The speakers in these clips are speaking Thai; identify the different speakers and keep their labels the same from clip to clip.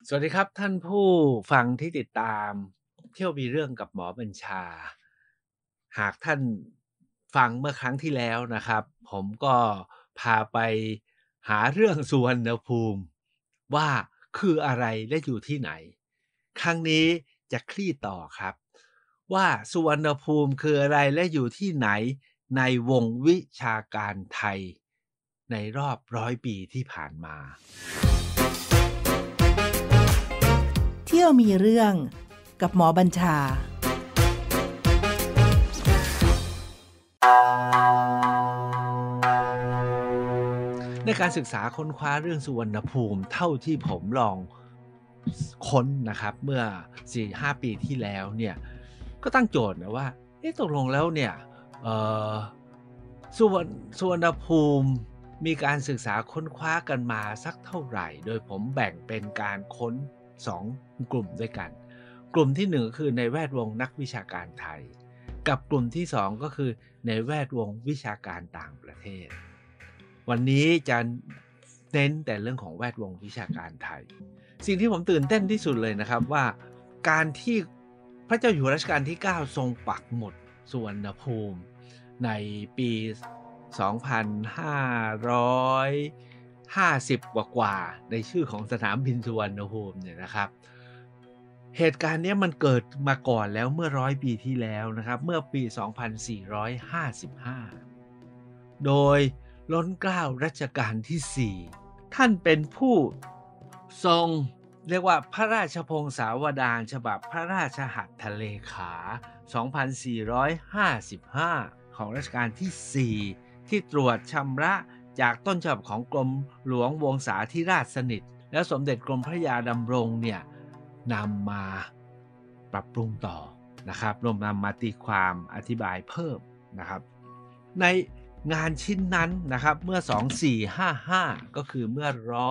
Speaker 1: สวัสดีครับท่านผู้ฟังที่ติดตามเที่ยวมีเรื่องกับหมอบัญชาหากท่านฟังเมื่อครั้งที่แล้วนะครับผมก็พาไปหาเรื่องสุวรรณภูมิว่าคืออะไรและอยู่ที่ไหนครั้งนี้จะคลี่ต่อครับว่าสุวรรณภูมิคืออะไรและอยู่ที่ไหนในวงวิชาการไทยในรอบ100 ปีที่ผ่านมา
Speaker 2: เที่ยวมีเรื่องกับหมอบัญชา
Speaker 1: ในการศึกษาค้นคว้าเรื่องสุวรรณภูมิเท่าที่ผมลองค้นนะครับเมื่อ4-5 ปีที่แล้วเนี่ยก็ตั้งโจทย์นะว่าตกลงแล้วเนี่ยเอ่อสุวรรณภูมิมีการศึกษาค้นคว้ากันมาสักเท่าไหร่โดยผมแบ่งเป็นการค้น2กลุ่มด้วยกันกลุ่มที่1คือในแวดวงนักวิชาการไทยกับกลุ่มที่2ก็คือในแวดวงวิชาการต่างประเทศ วันนี้จะเน้นแต่เรื่องของแวดวงวิชาการไทยสิ่งที่ผมตื่นเต้นที่สุดเลยนะครับว่าการที่พระเจ้าอยู่หัวรัชกาลที่9ทรงปักหมุดสุวรรณภูมิในปี2550กว่าๆในชื่อของสนามบินสุวรรณภูมิเนี่ยนะครับเหตุการณ์นี้มันเกิดมาก่อนแล้วเมื่อ100 ปีที่แล้วนะครับเมื่อปี2455โดยล้นเกล้ารัชกาลที่4ท่านเป็นผู้ทรงเรียกว่าพระราชพงศาวดารฉบับพระราชหัตถเลขา2455ของรัชกาลที่4ที่ตรวจชำระจากต้นฉบับของกรมหลวงวงศาธิราชสนิทและสมเด็จกรมพระยาดำรงเนี่ยนำมาปรับปรุงต่อนะครับรวมนำมาตีความอธิบายเพิ่มนะครับในงานชิ้นนั้นนะครับเมื่อ2455ก็คือเมื่อ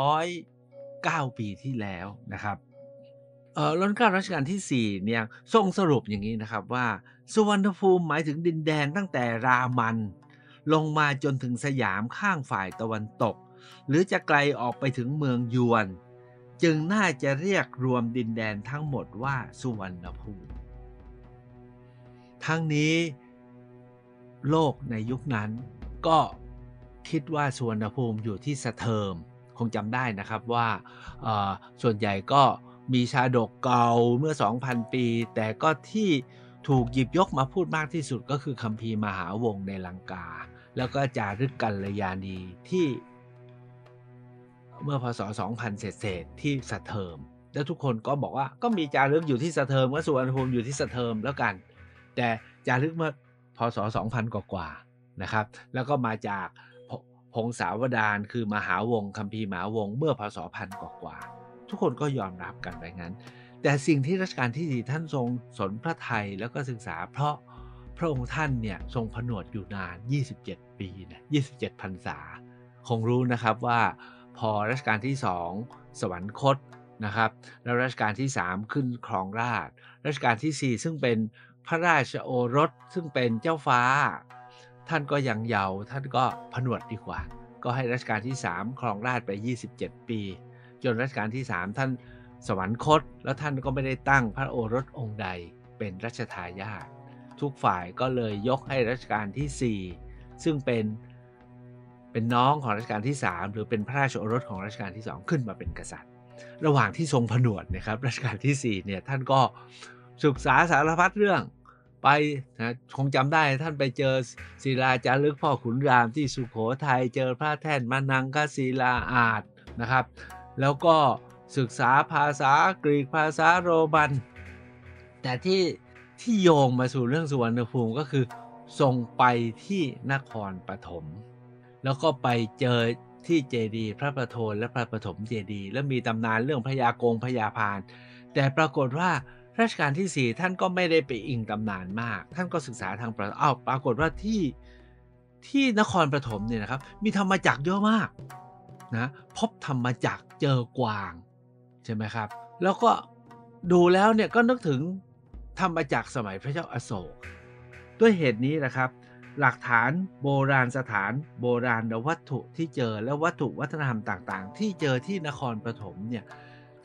Speaker 1: 109 ปีที่แล้วนะครับรัชกาลรัชกาลที่4เนี่ยทรงสรุปอย่างนี้นะครับว่าสุวรรณภูมิหมายถึงดินแดนตั้งแต่รามันลงมาจนถึงสยามข้างฝ่ายตะวันตกหรือจะไกลออกไปถึงเมืองยวนจึงน่าจะเรียกรวมดินแดนทั้งหมดว่าสุวรรณภูมิทั้งนี้โลกในยุคนั้นก็คิดว่าสุวรรณภูมิอยู่ที่สะเทิมคงจำได้นะครับว่าส่วนใหญ่ก็มีชาดกเก่าเมื่อ 2,000 ปีแต่ก็ที่ถูกหยิบยกมาพูดมากที่สุดก็คือคัมภีร์มหาวงศ์ในลังกาแล้วก็จารึกกัลยาณีที่เมื่อพศ 2000 เศษๆที่สะเทิมแล้วทุกคนก็บอกว่าก็มีจารึกอยู่ที่สะเทิมก็สุวรรณภูมิอยู่ที่สะเทิมแล้วกันแต่จารึกเมื่อพศ 2000 กว่าๆนะครับแล้วก็มาจากพงศาวดารคือมหาวงศ์คัมภีร์มหาวงศ์เมื่อพศ 1000 กว่าๆทุกคนก็ยอมรับกันไปงั้นแต่สิ่งที่รัชกาลที่4ท่านทรงสนพระทัยแล้วก็ศึกษาเพราะพระองค์ท่านเนี่ยทรงผนวดอยู่นาน27 ปีนะ27 พรรษาคงรู้นะครับว่าพอรัชกาลที่2สวรรคตนะครับแล้วรัชกาลที่3ขึ้นครองราชย์รัชกาลที่4ซึ่งเป็นพระราชโอรสซึ่งเป็นเจ้าฟ้าท่านก็ยังเยาว์ท่านก็ผนวดดีกว่าก็ให้รัชกาลที่3ครองราชย์ไป27 ปีจนรัชกาลที่3ท่านสวรรคตแล้วท่านก็ไม่ได้ตั้งพระโอรสองค์ใดเป็นรัชทายาททุกฝ่ายก็เลยยกให้รัชกาลที่4ซึ่งเป็นน้องของรัชกาลที่3หรือเป็นพระราชโอรสของรัชกาลที่2ขึ้นมาเป็นกษัตริย์ระหว่างที่ทรงผนวดนะครับรัชกาลที่4เนี่ยท่านก็ศึกษาสารพัดเรื่องไปนะคงจำได้ท่านไปเจอศิลาจารึกพ่อขุนรามที่สุโขทัยเจอพระแท่นมานังคศิลาอาสน์นะครับแล้วก็ศึกษาภาษากรีกภาษาโรมันแต่ที่โยงมาสู่เรื่องสุวรรณภูมิก็คือทรงไปที่นครปฐมแล้วก็ไปเจอที่เจดีย์พระประโทนและพระปฐมเจดีย์แล้วมีตำนานเรื่องพญากงพญาพานแต่ปรากฏว่ารัชกาลที่4ท่านก็ไม่ได้ไปอิงตำนานมากท่านก็ศึกษาทางปรากฏว่าที่นครปฐมเนี่ยนะครับมีธรรมจักรเยอะมากนะพบธรรมจักรเจอกวางใช่ไหมครับแล้วก็ดูแล้วเนี่ยก็นึกถึงธรรมจักรสมัยพระเจ้าอโศกด้วยเหตุนี้นะครับหลักฐานโบราณสถานโบราณวัตถุที่เจอและวัตถุวัฒนธรรมต่างๆที่เจอที่นครปฐมเนี่ยท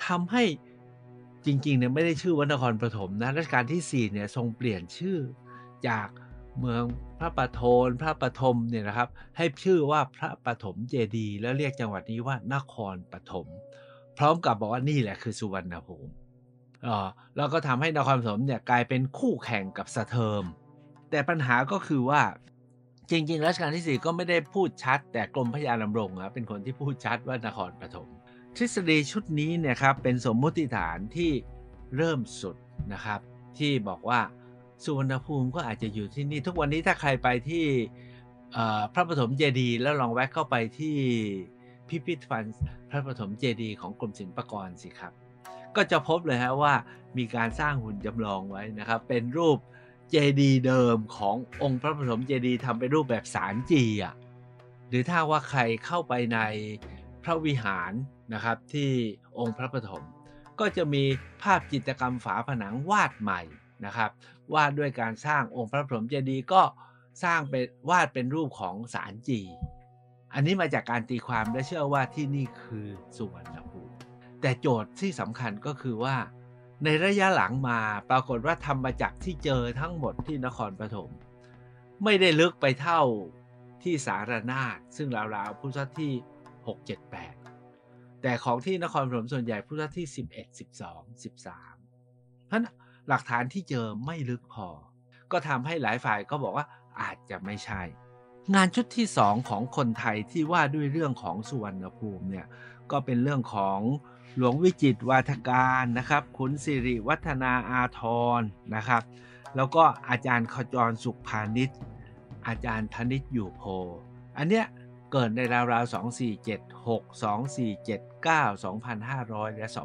Speaker 1: ทำให้จริงๆเนี่ยไม่ได้ชื่อว่านครปฐมนะรัชกาลที่4เนี่ยทรงเปลี่ยนชื่อจากเมืองพระประโทนพระปฐมเนี่ยนะครับให้ชื่อว่าพระปฐมเจดีย์แล้วเรียกจังหวัดนี้ว่านครปฐมพร้อมกับบอกว่านี่แหละคือสุวรรณภูมิแล้วก็ทำให้นครปฐมเนี่ยกลายเป็นคู่แข่งกับสะเทิมแต่ปัญหาก็คือว่าจริงๆรัชกาลที่4ก็ไม่ได้พูดชัดแต่กรมพระยาดำรงเป็นคนที่พูดชัดว่านครปฐมทฤษฎีชุดนี้เนี่ยครับเป็นสมมติฐานที่เริ่มสุดนะครับที่บอกว่าสุวรรณภูมิก็อาจจะอยู่ที่นี่ทุกวันนี้ถ้าใครไปที่พระปฐมเจดีย์แล้วลองแวะเข้าไปที่พิพิธภัณฑ์พระปฐมเจดีย์ของกรมศิลปากรสิครับก็จะพบเลยว่ามีการสร้างหุ่นจำลองไว้นะครับเป็นรูปเจดีย์เดิมขององค์พระปฐมเจดีย์ทำเป็นรูปแบบสารจีหรือถ้าว่าใครเข้าไปในพระวิหารนะครับที่องค์พระปฐมก็จะมีภาพจิตรกรรมฝาผนังวาดใหม่นะครับวาดด้วยการสร้างองค์พระปฐมเจดีย์ก็สร้างเป็นวาดเป็นรูปของสารจีอันนี้มาจากการตีความและเชื่อว่าที่นี่คือสุวรรณภูมิแต่โจทย์ที่สำคัญก็คือว่าในระยะหลังมาปรากฏว่าธรรมจักรที่เจอทั้งหมดที่นครปฐมไม่ได้ลึกไปเท่าที่สารนาถซึ่งราวๆพุทธศตวรรษที่6 7 8แต่ของที่นครปฐมส่วนใหญ่พุทธศตวรรษที่11 12 13เพราะฉะนั้นหลักฐานที่เจอไม่ลึกพอก็ทำให้หลายฝ่ายก็บอกว่าอาจจะไม่ใช่งานชุดที่2ของคนไทยที่ว่าด้วยเรื่องของสุวรรณภูมิเนี่ยก็เป็นเรื่องของหลวงวิจิตรวาทการนะครับขุนสิริวัฒนาอาทรนะครับแล้วก็อาจารย์ขจรสุขพานิชอาจารย์ธนิตอยู่โพอันเนี้ยเกิดในราวๆ2476 2479 2500และ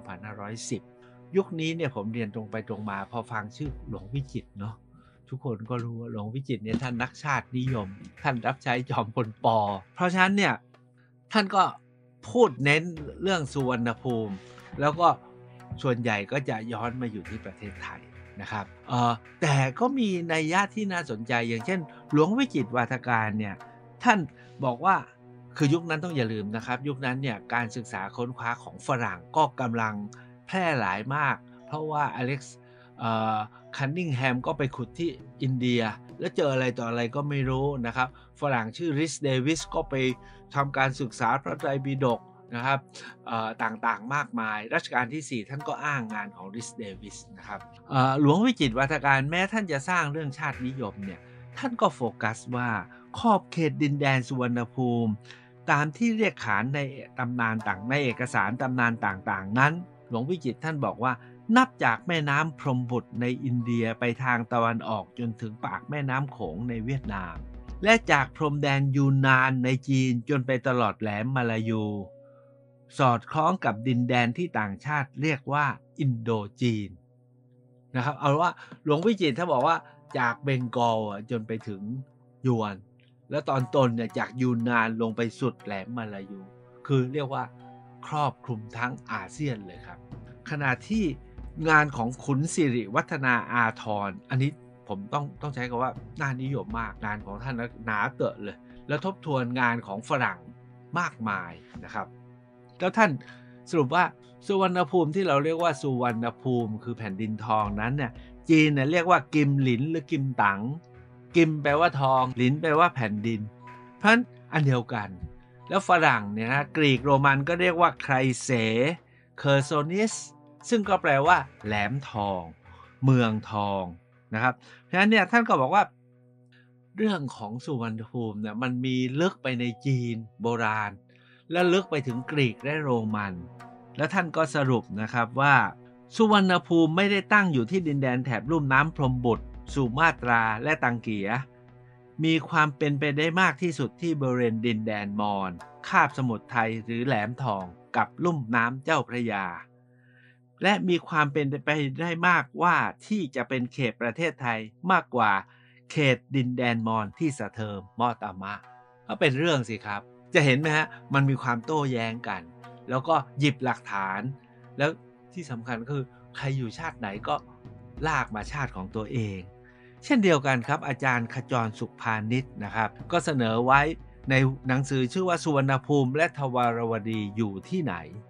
Speaker 1: 2510ยุคนี้เนี่ยผมเรียนตรงไปตรงมาพอฟังชื่อหลวงวิจิตรเนาะทุกคนก็รู้ว่าหลวงวิจิตรเนี่ยท่านนักชาตินิยมท่านรับใช้จอมพลป.เพราะฉะนั้นเนี่ยท่านก็พูดเน้นเรื่องสุวรรณภูมิแล้วก็ส่วนใหญ่ก็จะย้อนมาอยู่ที่ประเทศไทยนะครับแต่ก็มีนัยยะที่น่าสนใจอย่างเช่นหลวงวิจิตรวาทการเนี่ยท่านบอกว่าคือยุคนั้นต้องอย่าลืมนะครับยุคนั้นเนี่ยการศึกษาค้นคว้าของฝรั่งก็กำลังแพร่หลายมากเพราะว่าอเล็กซ์คันนิงแฮมก็ไปขุดที่อินเดียแล้วเจออะไรต่ออะไรก็ไม่รู้นะครับฝรั่งชื่อริชเดวิสก็ไปทำการศึกษาพระไตรปิฎกนะครับต่างๆมากมายรัชกาลที่4ท่านก็อ้างงานของริชเดวิสนะครับหลวงวิจิตรวาทการแม้ท่านจะสร้างเรื่องชาตินิยมเนี่ยท่านก็โฟกัสว่าขอบเขตดินแดนสุวรรณภูมิตามที่เรียกขานในตำนานต่างในเอกสารตำนานต่างๆนั้นหลวงวิจิตรท่านบอกว่านับจากแม่น้ำพรหมบุตรในอินเดียไปทางตะวันออกจนถึงปากแม่น้ำโขงในเวียดนามและจากพรมแดนยูนนานในจีนจนไปตลอดแหลมมาลายูสอดคล้องกับดินแดนที่ต่างชาติเรียกว่าอินโดจีนนะครับเอาว่าหลวงวิจิตรถ้าบอกว่าจากเบงกอลจนไปถึงยวนแล้วตอนต้นเนี่ยจากยูนนานลงไปสุดแหลมมาลายูคือเรียกว่าครอบคลุมทั้งอาเซียนเลยครับขณะที่งานของขุนสิริวัฒนาอาทรอันนี้ผมต้องใช้คำว่าน่านิยมมากงานของท่านหนาเตอะเลยแล้วทบทวนงานของฝรั่งมากมายนะครับแล้วท่านสรุปว่าสุวรรณภูมิที่เราเรียกว่าสุวรรณภูมิคือแผ่นดินทองนั้นเนี่ยจีนเนี่ยเรียกว่ากิมหลินหรือกิมตังกิมแปลว่าทองหลินแปลว่าแผ่นดินเพราะฉะนั้นอันเดียวกันแล้วฝรั่งเนี่ยนะกรีกโรมันก็เรียกว่าไครเสเคอร์โซนิสซึ่งก็แปลว่าแหลมทองเมืองทองนะครับเพราะฉะนั้นเนี่ยท่านก็บอกว่าเรื่องของสุวรรณภูมิเนี่ยมันมีลึกไปในจีนโบราณและลึกไปถึงกรีกและโรมันแล้วท่านก็สรุปนะครับว่าสุวรรณภูมิไม่ได้ตั้งอยู่ที่ดินแดนแถบลุ่มน้ำพรหมบุตรสุมาตราและตังเกียมีความเป็นไปได้มากที่สุดที่บริเวณดินแดนมอญคาบสมุทรไทยหรือแหลมทองกับลุ่มน้ำเจ้าพระยาและมีความเป็นไปได้มากว่าที่จะเป็นเขตประเทศไทยมากกว่าเขตดินแดนมอญที่สะเทิมมอตามะก็เป็นเรื่องสิครับจะเห็นไหมฮะมันมีความโต้แย้งกันแล้วก็หยิบหลักฐานแล้วที่สำคัญก็คือใครอยู่ชาติไหนก็ลากมาชาติของตัวเองเช่นเดียวกันครับอาจารย์ขจรสุขพานิชนะครับก็เสนอไว้ในหนังสือชื่อว่าสุวรรณภูมิและทวารวดีอยู่ที่ไหน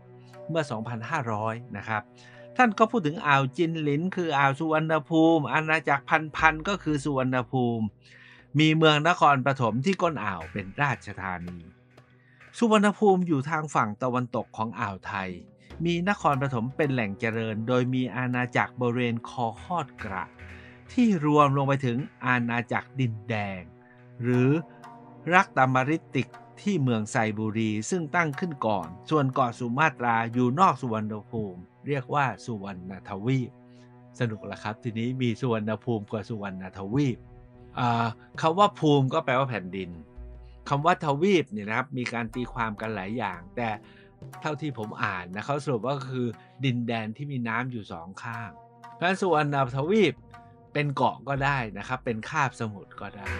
Speaker 1: เมื่อ 2,500 นะครับท่านก็พูดถึงอ่าวจินหลินคืออ่าวสุวรรณภูมิอาณาจักรพันก็คือสุวรรณภูมิมีเมืองนครปฐมที่ก้นอ่าวเป็นราชธานีสุวรรณภูมิอยู่ทางฝั่งตะวันตกของอ่าวไทยมีนครปฐมเป็นแหล่งเจริญโดยมีอาณาจักรบริเวณคอฮอดกระที่รวมลงไปถึงอาณาจักรดินแดงหรือรักตามริติกที่เมืองไซบุรีซึ่งตั้งขึ้นก่อนส่วนเกาะสุมาตราอยู่นอกสุวรรณภูมิเรียกว่าสุวรรณทวีปสนุกละครับทีนี้มีสุวรรณภูมิกับสุวรรณทวีปคำว่าภูมิก็แปลว่าแผ่นดินคำว่าทวีปเนี่ยนะครับมีการตีความกันหลายอย่างแต่เท่าที่ผมอ่านนะเขาสรุปว่าคือดินแดนที่มีน้ำอยู่สองข้างเพราะฉะนั้นสุวรรณทวีปเป็นเกาะก็ได้นะครับเป็นคาบสมุทรก็ได้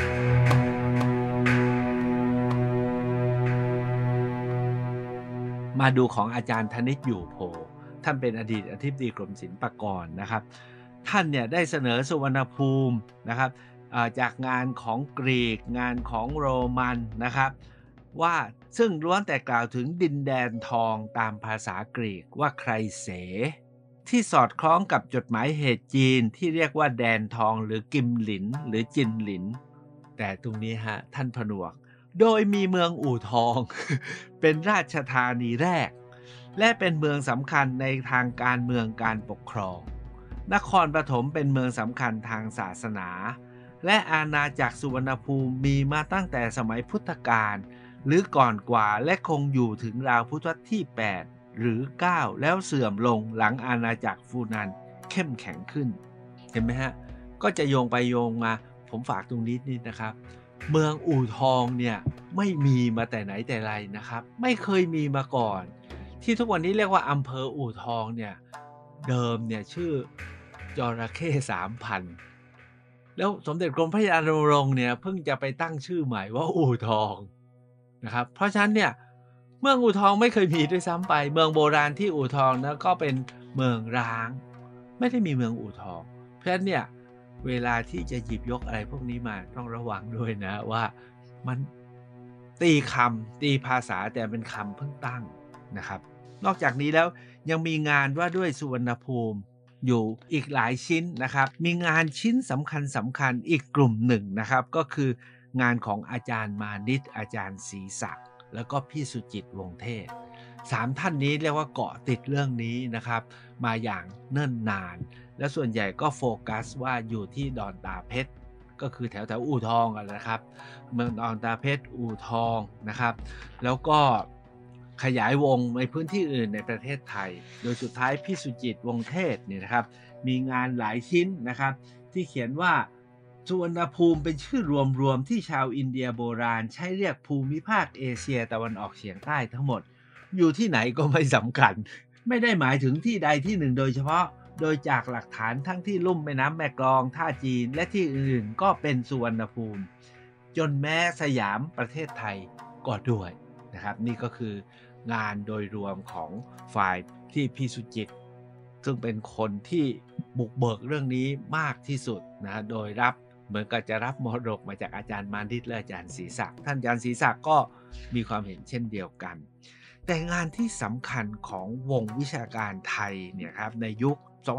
Speaker 1: มาดูของอาจารย์ธนิตอยู่โพท่านเป็นอดีตอธิบดีกรมศิลปากรนะครับท่านเนี่ยได้เสนอสุวรรณภูมินะครับจากงานของกรีกงานของโรมันนะครับว่าซึ่งล้วนแต่กล่าวถึงดินแดนทองตามภาษากรีกว่าไครเสที่สอดคล้องกับจดหมายเหตุจีนที่เรียกว่าแดนทองหรือกิมหลินหรือจินหลินแต่ตรงนี้ฮะท่านผนวกโดยมีเมืองอู่ทอง เป็นราชธานีแรกและเป็นเมืองสำคัญในทางการเมืองการปกครองนครปฐมเป็นเมืองสำคัญทางศาสนาและอาณาจักรสุวรรณภูมิมีมาตั้งแต่สมัยพุทธกาลหรือก่อนกว่าและคงอยู่ถึงราวพุทธศตวรรษที่ 8 หรือ 9 แล้วเสื่อมลงหลังอาณาจักรฟูนันเข้มแข็งขึ้นเห็นไหมฮะก็จะโยงไปโยงมาผมฝากตรงนี้นิดนะครับเมืองอู่ทองเนี่ยไม่มีมาแต่ไหนแต่ไรนะครับไม่เคยมีมาก่อนที่ทุกวันนี้เรียกว่าอำเภออู่ทองเนี่ยเดิมเนี่ยชื่อจระเข้3,000แล้วสมเด็จกรมพระยาดำรงเนี่ยเพิ่งจะไปตั้งชื่อใหม่ว่าอู่ทองนะครับเพราะฉะนั้นเนี่ยเมืองอู่ทองไม่เคยมีด้วยซ้ำไปเมืองโบราณที่อู่ทองนะก็เป็นเมืองร้างไม่ได้มีเมืองอู่ทองเพราะฉะนั้นเนี่ยเวลาที่จะหยิบยกอะไรพวกนี้มาต้องระวังด้วยนะว่ามันตีคำตีภาษาแต่เป็นคำเพิ่งตั้งนะครับนอกจากนี้แล้วยังมีงานว่าด้วยสุวรรณภูมิอยู่อีกหลายชิ้นนะครับมีงานชิ้นสำคัญอีกกลุ่มหนึ่งนะครับก็คืองานของอาจารย์มานิตอาจารย์ศรีศักดิ์แล้วก็พี่สุจิตวงศ์เทศ3ท่านนี้เรียกว่าเกาะติดเรื่องนี้นะครับมาอย่างเนิ่นนานและส่วนใหญ่ก็โฟกัสว่าอยู่ที่ดอนตาเพชรก็คือแถวอู่ทองกันนะครับเมืองดอนตาเพชรอู่ทองนะครับแล้วก็ขยายวงในพื้นที่อื่นในประเทศไทยโดยสุดท้ายพี่สุจิตวงศ์เทศเนี่ยนะครับมีงานหลายชิ้นนะครับที่เขียนว่าสุวรรณภูมิเป็นชื่อรวมๆที่ชาวอินเดียโบราณใช้เรียกภูมิภาคเอเชียตะวันออกเฉียงใต้ทั้งหมดอยู่ที่ไหนก็ไม่สำคัญไม่ได้หมายถึงที่ใดที่หนึ่งโดยเฉพาะโดยจากหลักฐานทั้งที่ลุ่มแม่น้ำแม่กลองท่าจีนและที่อื่นก็เป็นสุวรรณภูมิจนแม้สยามประเทศไทยก็ด้วยนะครับนี่ก็คืองานโดยรวมของฝ่ายที่พี่สุจิตซึ่งเป็นคนที่บุกเบิกเรื่องนี้มากที่สุดนะโดยรับเหมือนกับจะรับมรดกมาจากอาจารย์มานิตและอาจารย์ศรีศักดิ์ท่านอาจารย์ศรีศักดิ์ก็มีความเห็นเช่นเดียวกันแต่งานที่สำคัญของวงวิชาการไทยเนี่ยครับในยุค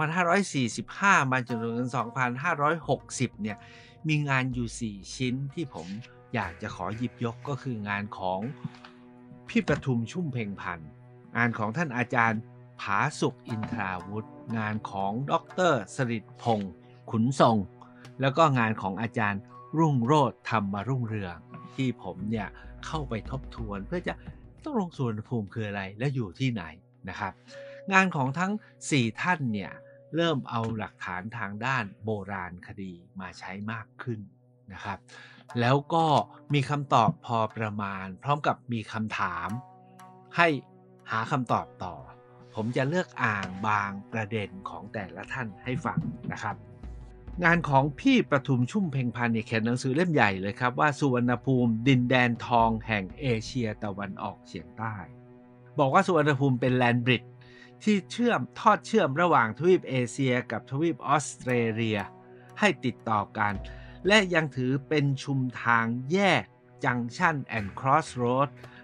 Speaker 1: 2545 มาจนถึง 2560 เนี่ยมีงานอยู่ 4 ชิ้นที่ผมอยากจะขอหยิบยกก็คืองานของพี่ประทุมชุ่มเพ็งพันธ์งานของท่านอาจารย์ผาสุกอินทราวุธงานของดร.สฤษดิ์พงศ์ขุนทรงแล้วก็งานของอาจารย์รุ่งโรจน์ธรรมรุ่งเรืองที่ผมเนี่ยเข้าไปทบทวนเพื่อจะต้องลงสุวรรณภูมิคืออะไรและอยู่ที่ไหนนะครับงานของทั้ง4ท่านเนี่ยเริ่มเอาหลักฐานทางด้านโบราณคดีมาใช้มากขึ้นนะครับแล้วก็มีคำตอบพอประมาณพร้อมกับมีคำถามให้หาคำตอบต่อผมจะเลือกอ่านบางประเด็นของแต่ละท่านให้ฟังนะครับงานของพี่ประทุมชุ่มเพ็งพันธ์เนี่ยเขียนหนังสือเล่มใหญ่เลยครับว่าสุวรรณภูมิดินแดนทองแห่งเอเชียตะวันออกเฉียงใต้บอกว่าสุวรรณภูมิเป็นแลนด์บริดจ์ที่ทอดเชื่อมระหว่างทวีปเอเชียกับทวีปออสเตรเลียให้ติดต่อกันและยังถือเป็นชุมทางแยก Junction and Crossroad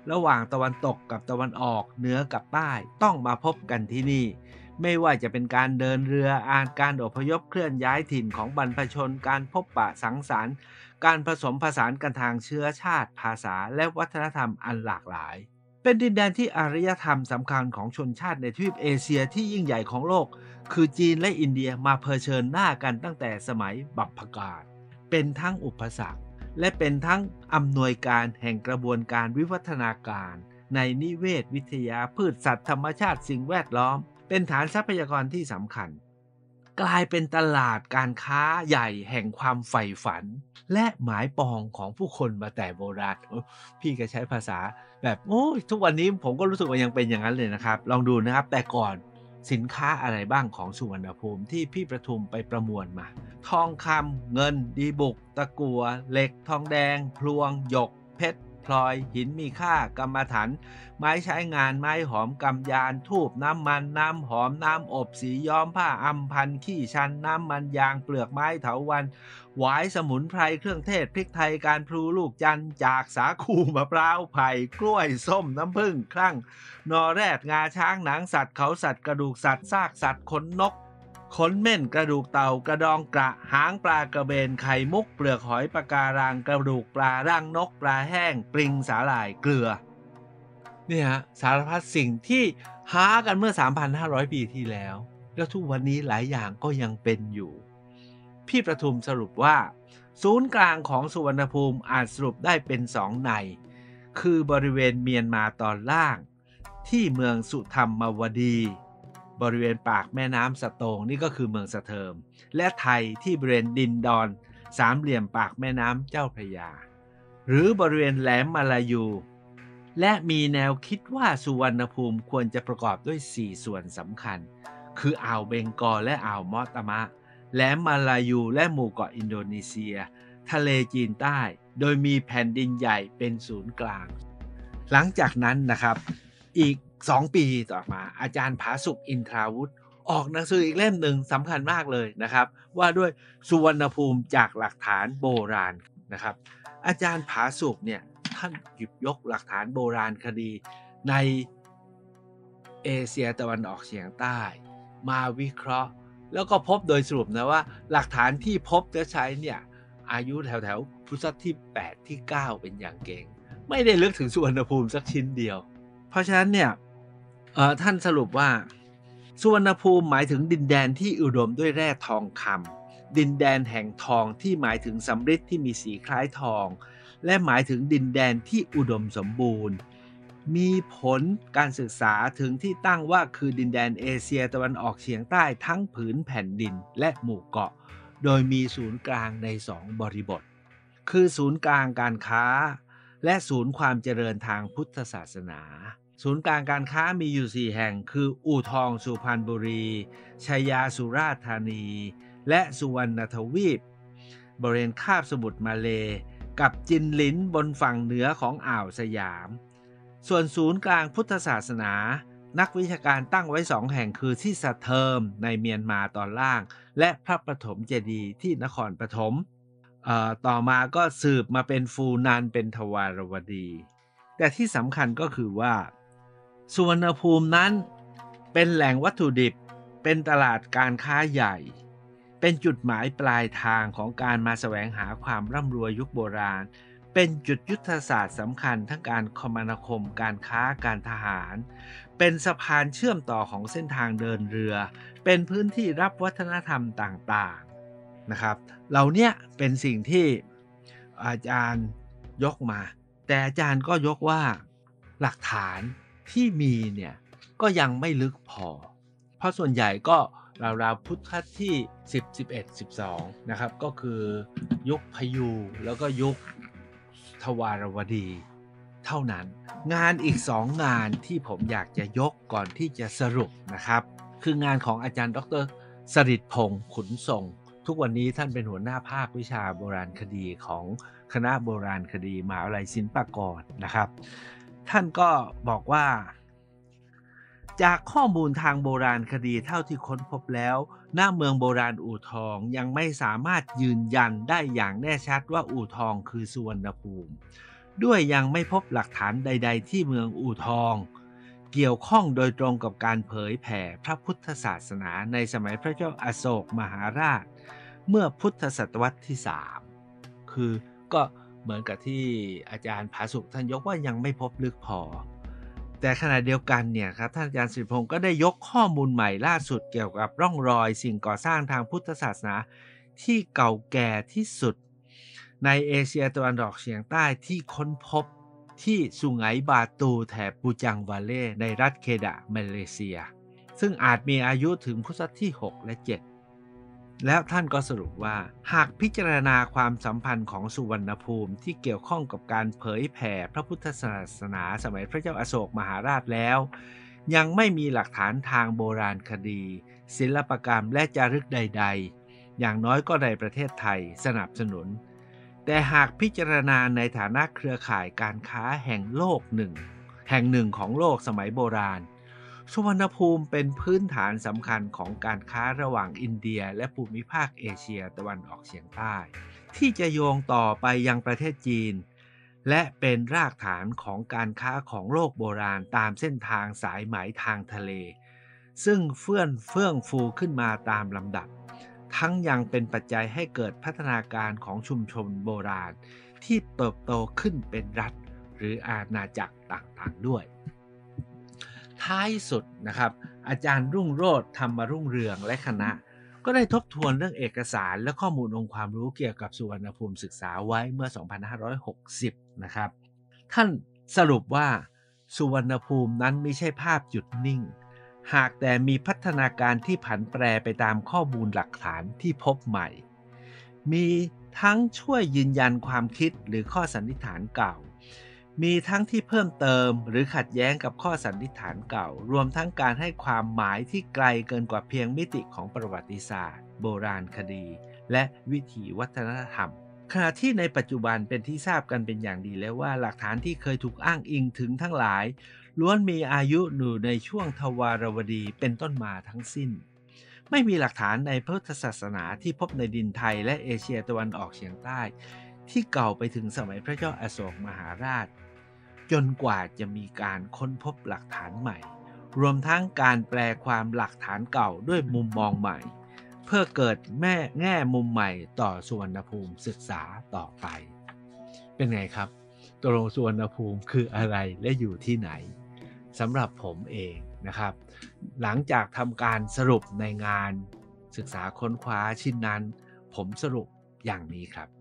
Speaker 1: ระหว่างตะวันตกกับตะวันออกเหนือกับใต้ต้องมาพบกันที่นี่ไม่ว่าจะเป็นการเดินเรือการอพยพเคลื่อนย้ายถิ่นของบรรพชนการพบปะสังสรรค์การผสมผสานกันทางเชื้อชาติภาษาและวัฒนธรรมอันหลากหลายเป็นดินแดนที่อารยธรรมสำคัญของชนชาติในทวีปเอเชียที่ยิ่งใหญ่ของโลกคือจีนและอินเดียมาเผชิญหน้ากันตั้งแต่สมัยบัพกาลเป็นทั้งอุปสรรคและเป็นทั้งอำนวยการแห่งกระบวนการวิวัฒนาการในนิเวศวิทยาพืชสัตว์ธรรมชาติสิ่งแวดล้อมเป็นฐานทรัพยากรที่สำคัญกลายเป็นตลาดการค้าใหญ่แห่งความใฝ่ฝันและหมายปองของผู้คนมาแต่โบราณพี่ก็ใช้ภาษาแบบทุกวันนี้ผมก็รู้สึกว่ายังเป็นอย่างนั้นเลยนะครับลองดูนะครับแต่ก่อนสินค้าอะไรบ้างของสุวรรณภูมิที่พี่ประทุมไปประมวลมาทองคำเงินดีบุกตะกั่วเหล็กทองแดงพลวงหยกเพชรพลอยหินมีค่ากรรมฐานไม้ใช้งานไม้หอมกำยานทูบน้ำมันน้ำหอมน้ำอบสีย้อมผ้าอำพันขี้ชันน้ำมันยางเปลือกไม้เถาวัลย์หวายสมุนไพรเครื่องเทศพริกไทยการพลูลูกจันทร์จากสาคูมะพร้าวไผ่กล้วยส้มน้ำผึ้งครั่งนอแรดงาช้างหนังสัตว์เขาสัตว์กระดูกสัตว์ซากสัตว์ขนนกขนเม่นกระดูกเต่ากระดองกระหางปลากระเบนไข่มุกเปลือกหอยปะการังกระดูกปลาร่างนกปลาแห้งปลิงสาหร่ายเกลือเนี่ยฮะสารพัดสิ่งที่หากันเมื่อ 3,500 ปีที่แล้วแล้วทุกวันนี้หลายอย่างก็ยังเป็นอยู่พี่ประทุมสรุปว่าศูนย์กลางของสุวรรณภูมิอาจสรุปได้เป็น2ในคือบริเวณเมียนมาตอนล่างที่เมืองสุธรรมวดีบริเวณปากแม่น้ำสะโตงนี่ก็คือเมืองสะเทิมและไทยที่บริเวณดินดอนสามเหลี่ยมปากแม่น้ำเจ้าพระยาหรือบริเวณแหลมมาลายูและมีแนวคิดว่าสุวรรณภูมิควรจะประกอบด้วย4ส่วนสำคัญคืออ่าวเบงกอลและอ่าวมอตามะแหลมมาลายูและหมู่เกาะอินโดนีเซียทะเลจีนใต้โดยมีแผ่นดินใหญ่เป็นศูนย์กลางหลังจากนั้นนะครับอีก2 ปีต่อมาอาจารย์ผาสุกอินทราวุธออกหนังสืออีกเล่มหนึ่งสำคัญมากเลยนะครับว่าด้วยสุวรรณภูมิจากหลักฐานโบราณนะครับอาจารย์ผาสุกเนี่ยท่านหยิบยกหลักฐานโบราณคดีในเอเชียตะวันออกเฉียงใต้มาวิเคราะห์แล้วก็พบโดยสรุปนะว่าหลักฐานที่พบจะใช้เนี่ยอายุแถวพุทธศตวรรษที่8ที่9เป็นอย่างเก่งไม่ได้ลึกถึงสุวรรณภูมิสักชิ้นเดียวเพราะฉะนั้นเนี่ยท่านสรุปว่าสุวรรณภูมิหมายถึงดินแดนที่อุดมด้วยแร่ทองคำดินแดนแห่งทองที่หมายถึงสำริดที่มีสีคล้ายทองและหมายถึงดินแดนที่อุดมสมบูรณ์มีผลการศึกษาถึงที่ตั้งว่าคือดินแดนเอเชียตะวันออกเฉียงใต้ทั้งผืนแผ่นดินและหมู่เกาะโดยมีศูนย์กลางใน2 บริบทคือศูนย์กลางการค้าและศูนย์ความเจริญทางพุทธศาสนาศูนย์กลางการค้ามีอยู่4 แห่งคืออู่ทองสุพรรณบุรีชัยยาสุราษฎร์ธานีและสุวรรณทวีปบริเวณคาบสมุทรมาเลกับจินหลินบนฝั่งเหนือของอ่าวสยามส่วนศูนย์กลางพุทธศาสนานักวิชาการตั้งไว้2 แห่งคือที่สะเทิมในเมียนมาตอนล่างและพระปฐมเจดีย์ที่นครปฐมต่อมาก็สืบมาเป็นฟูนานเป็นทวารวดีแต่ที่สำคัญก็คือว่าสุวรรณภูมินั้นเป็นแหล่งวัตถุดิบเป็นตลาดการค้าใหญ่เป็นจุดหมายปลายทางของการมาแสวงหาความร่ำรวยยุคโบราณเป็นจุดยุทธศาสตร์สำคัญทั้งการคมนาคมการค้าการทหารเป็นสะพานเชื่อมต่อของเส้นทางเดินเรือเป็นพื้นที่รับวัฒนธรรมต่างๆนะครับเหล่านี้เป็นสิ่งที่อาจารย์ยกมาแต่อาจารย์ก็ยกว่าหลักฐานที่มีเนี่ยก็ยังไม่ลึกพอเพราะส่วนใหญ่ก็ราวๆพุทธที่10 11 12นะครับก็คือยุคพยูแล้วก็ยุคทวารวดีเท่านั้นงานอีก2 งานที่ผมอยากจะยกก่อนที่จะสรุปนะครับคืองานของอาจารย์ดร.สฤษดิ์พงษ์ขุนทรงทุกวันนี้ท่านเป็นหัวหน้าภาควิชาโบราณคดีของคณะโบราณคดีมหาวิทยาลัยศิลปากรนะครับท่านก็บอกว่าจากข้อมูลทางโบราณคดีเท่าที่ค้นพบแล้วณเมืองโบราณอู่ทองยังไม่สามารถยืนยันได้อย่างแน่ชัดว่าอู่ทองคือสุวรรณภูมิด้วยยังไม่พบหลักฐานใดๆที่เมืองอู่ทองเกี่ยวข้องโดยตรงกับการเผยแผ่พระพุทธศาสนาในสมัยพระเจ้าอโศกมหาราชเมื่อพุทธศตวรรษที่3คือก็เหมือนกับที่อาจารย์ผาสุกท่านยกว่ายังไม่พบลึกพอแต่ขณะเดียวกันเนี่ยครับท่านอาจารย์สิริพงศ์ก็ได้ยกข้อมูลใหม่ล่าสุดเกี่ยวกับร่องรอยสิ่งก่อสร้างทางพุทธศาสนาที่เก่าแก่ที่สุดในเอเชียตะวันออกเฉียงใต้ที่ค้นพบที่สุไหงบาตูแถบปูจังวาเล่ในรัฐเคดะมาเลเซียซึ่งอาจมีอายุถึงพุทธศตวรรษที่6และ7แล้วท่านก็สรุปว่าหากพิจารณาความสัมพันธ์ของสุวรรณภูมิที่เกี่ยวข้องกับการเผยแผ่พระพุทธศาสนาสมัยพระเจ้าอโศกมหาราชแล้วยังไม่มีหลักฐานทางโบราณคดีศิลปกรรมและจารึกใดๆอย่างน้อยก็ในประเทศไทยสนับสนุนแต่หากพิจารณาในฐานะเครือข่ายการค้าแห่งหนึ่งของโลกสมัยโบราณสุวรรณภูมิเป็นพื้นฐานสำคัญของการค้าระหว่างอินเดียและภูมิภาคเอเชียตะวันออกเฉียงใต้ที่จะโยงต่อไปยังประเทศจีนและเป็นรากฐานของการค้าของโลกโบราณตามเส้นทางสายไหมทางทะเลซึ่งเฟื่องฟูขึ้นมาตามลำดับทั้งยังเป็นปัจจัยให้เกิดพัฒนาการของชุมชนโบราณที่เติบโตขึ้นเป็นรัฐหรืออาณาจักรต่างๆด้วยท้ายสุดนะครับอาจารย์รุ่งโรจน์ธรรมรุ่งเรืองและคณะก็ได้ทบทวนเรื่องเอกสารและข้อมูลองค์ความรู้เกี่ยวกับสุวรรณภูมิศึกษาไว้เมื่อ 2560 นะครับท่านสรุปว่าสุวรรณภูมินั้นไม่ใช่ภาพหยุดนิ่งหากแต่มีพัฒนาการที่ผันแปรไปตามข้อมูลหลักฐานที่พบใหม่มีทั้งช่วยยืนยันความคิดหรือข้อสันนิษฐานเก่ามีทั้งที่เพิ่มเติมหรือขัดแย้งกับข้อสันนิษฐานเก่ารวมทั้งการให้ความหมายที่ไกลเกินกว่าเพียงมิติของประวัติศาสตร์โบราณคดีและวิถีวัฒนธรรมขณะที่ในปัจจุบันเป็นที่ทราบกันเป็นอย่างดีแล้วว่าหลักฐานที่เคยถูกอ้างอิงถึงทั้งหลายล้วนมีอายุอยู่ในช่วงทวารวดีเป็นต้นมาทั้งสิ้นไม่มีหลักฐานในพุทธศาสนาที่พบในดินไทยและเอเชียตะวันออกเฉียงใต้ที่เก่าไปถึงสมัยพระเจ้าอโศกมหาราชจนกว่าจะมีการค้นพบหลักฐานใหม่รวมทั้งการแปลความหลักฐานเก่าด้วยมุมมองใหม่เพื่อเกิดแง่มุมใหม่ต่อสุวรรณภูมิศึกษาต่อไปเป็นไงครับตกลงสุวรรณภูมิคืออะไรและอยู่ที่ไหนสำหรับผมเองนะครับหลังจากทำการสรุปในงานศึกษาค้นคว้าชิ้นนั้นผมสรุปอย่างนี้ครับ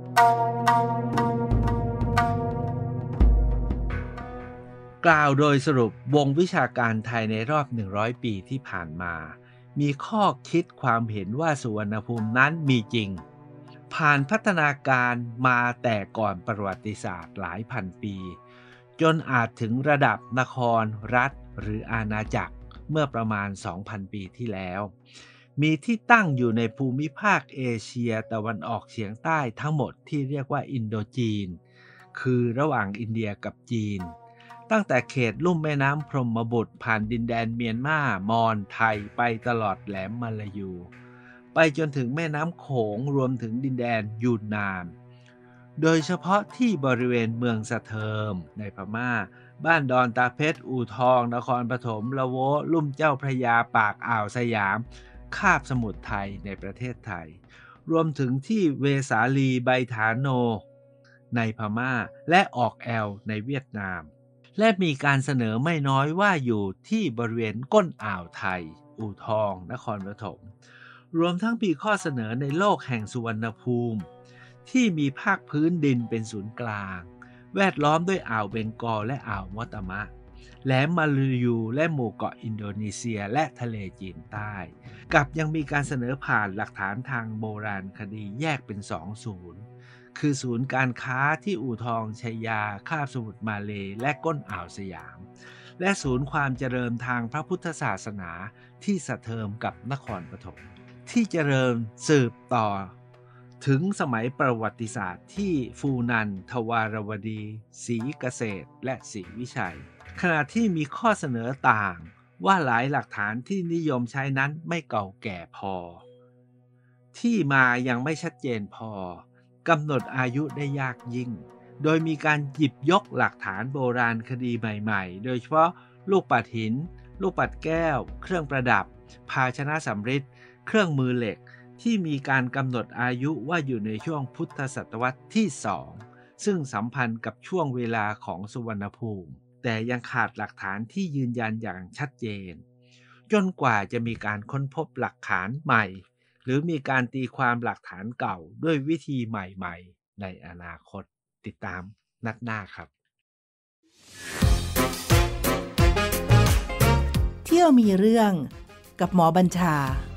Speaker 1: กล่าวโดยสรุปวงวิชาการไทยในรอบ100 ปีที่ผ่านมามีข้อคิดความเห็นว่าสุวรรณภูมินั้นมีจริงผ่านพัฒนาการมาแต่ก่อนประวัติศาสตร์หลายพันปีจนอาจถึงระดับนครรัฐหรืออาณาจักรเมื่อประมาณ 2,000 ปีที่แล้วมีที่ตั้งอยู่ในภูมิภาคเอเชียตะวันออกเฉียงใต้ทั้งหมดที่เรียกว่าอินโดจีนคือระหว่างอินเดียกับจีนตั้งแต่เขตลุ่มแม่น้ำพรหมบุตรผ่านดินแดนเมียนมามอญไทยไปตลอดแหลมมาลายูไปจนถึงแม่น้ำโขงรวมถึงดินแดนยูนนานโดยเฉพาะที่บริเวณเมืองสะเทิมในพม่าบ้านดอนตาเพชรอู่ทองนครปฐมละโวลุ่มเจ้าพระยาปากอ่าวสยามคาบสมุทรไทยในประเทศไทยรวมถึงที่เวสาลีไบฐานโนในพม่าและออกแอลในเวียดนามและมีการเสนอไม่น้อยว่าอยู่ที่บริเวณก้นอ่าวไทยอู่ทองนครปฐมรวมทั้งมีข้อเสนอในโลกแห่งสุวรรณภูมิที่มีภาคพื้นดินเป็นศูนย์กลางแวดล้อมด้วยอ่าวเบงกอลและอ่าวมอตามะแหลมมาลายูและหมู่เกาะอินโดนีเซียและทะเลจีนใต้กับยังมีการเสนอผ่านหลักฐานทางโบราณคดีแยกเป็น2 ศูนย์คือศูนย์การค้าที่อู่ทองชัยยาคาบสมุทรมาเลและก้นอ่าวสยามและศูนย์ความเจริญทางพระพุทธศาสนาที่สะเทิมกับนครปฐมที่เจริญสืบต่อถึงสมัยประวัติศาสตร์ที่ฟูนันทวารวดีศรีเกษตรและศรีวิชัยขณะที่มีข้อเสนอต่างว่าหลายหลักฐานที่นิยมใช้นั้นไม่เก่าแก่พอที่มายังไม่ชัดเจนพอกำหนดอายุได้ยากยิ่งโดยมีการหยิบยกหลักฐานโบราณคดีใหม่ๆโดยเฉพาะลูกปัดหินลูกปัดแก้วเครื่องประดับภาชนะสำริดเครื่องมือเหล็กที่มีการกำหนดอายุว่าอยู่ในช่วงพุทธศตวรรษที่2ซึ่งสัมพันธ์กับช่วงเวลาของสุวรรณภูมิแต่ยังขาดหลักฐานที่ยืนยันอย่างชัดเจนจนกว่าจะมีการค้นพบหลักฐานใหม่หรือมีการตีความหลักฐานเก่าด้วยวิธีใหม่ๆในอนาคตติดตามนัดหน้าครับ
Speaker 2: เที่ยวมีเรื่องกับหมอบัญชา